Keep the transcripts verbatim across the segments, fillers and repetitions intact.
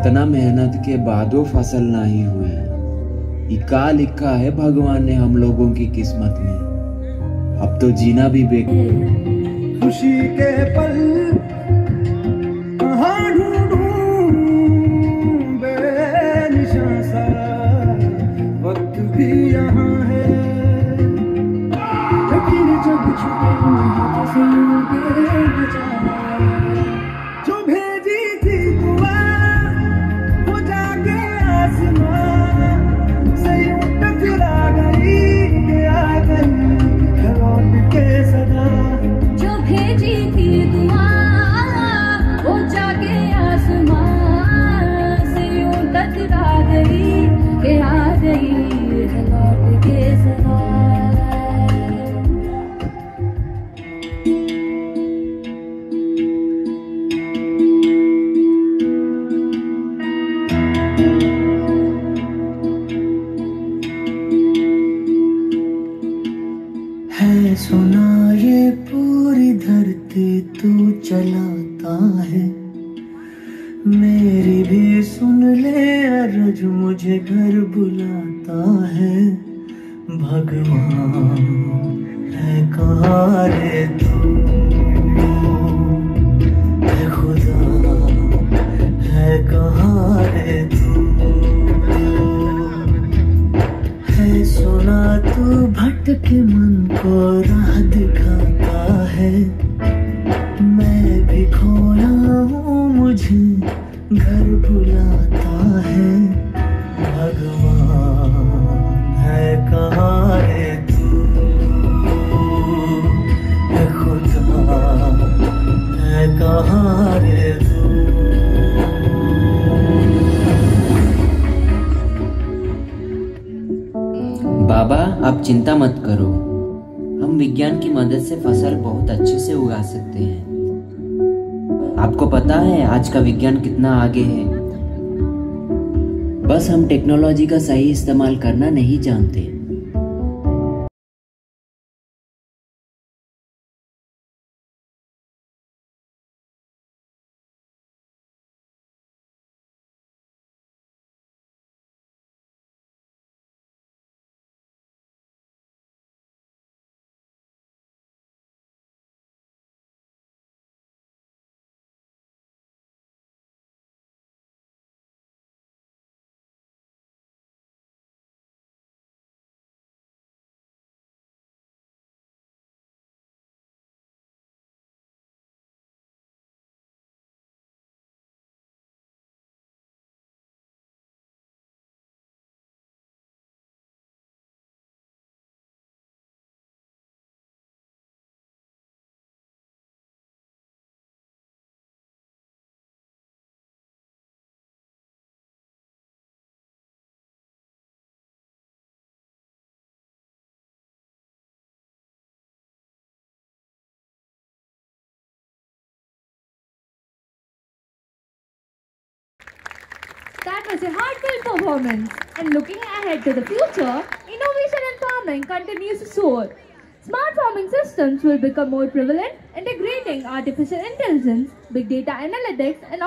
इतना मेहनत के बाद वो फसल नहीं हुई। इका लिखा है भगवान ने हम लोगों की किस्मत में, अब तो जीना भी बेकार। खुशी के पल कहाँ ढूंढूं, बेनिशान सा वक्त भी यहाँ है, लेकिन जब छुपे हाथों से उनके बचा, जो भेजी थी दुआ वो जाके आसमां से यूं टकरा गई कि आ गई लौट के सदा। जो भेजी थी दुआ वो जाके आसमां से यूं टकरा गई कि आ गई लौट के सदा। है सुना ये पूरी धरती तू चलाता है, मेरी भी सुन ले अर्ज मुझे घर बुलाता है। भगवान है कहाँ रे तू, है खुदा है कहाँ रे तू, है सुना तू भटके मन को राह दिखाता है, मैं भी खोया हूँ मुझे घर बुलाता है। भगवान है कहाँ रे तू, है खुदा है कहाँ रे तू। बाबा आप चिंता मत करो, हम विज्ञान की मदद से फसल बहुत अच्छे से उगा सकते हैं। आपको पता है आज का विज्ञान कितना आगे है, बस हम टेक्नोलॉजी का सही इस्तेमाल करना नहीं जानते। That was a heartfelt performance. And looking ahead to the future, innovation in farming continues to soar. Smart farming systems will become more prevalent, integrating artificial intelligence, big data analytics, and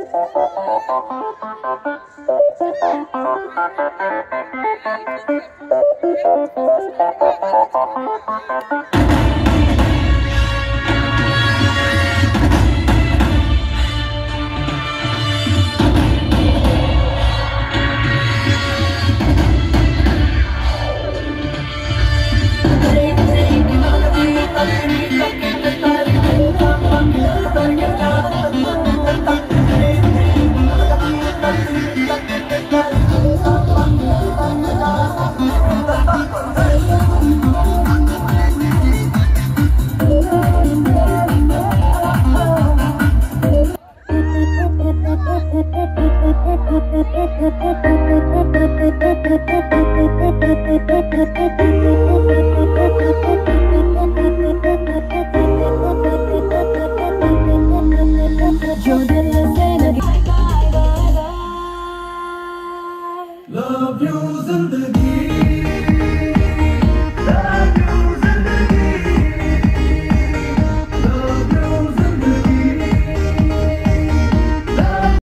Thank you.